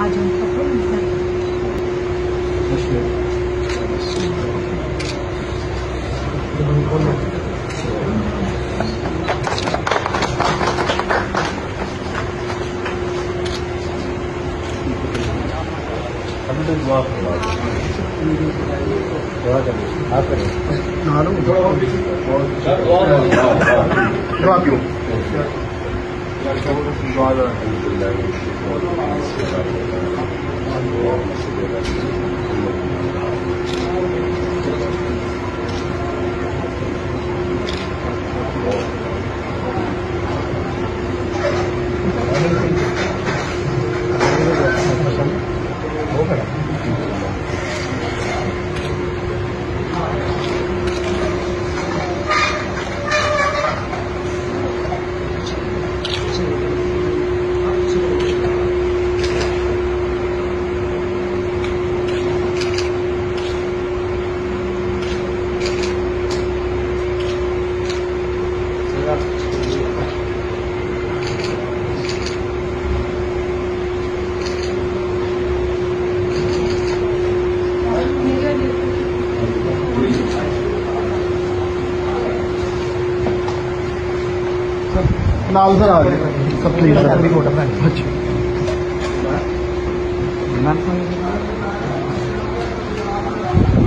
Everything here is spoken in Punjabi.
आज हम कपड़ों में नाल सर आ गए सब प्लीज सर भी कोटा में अच्छा मैम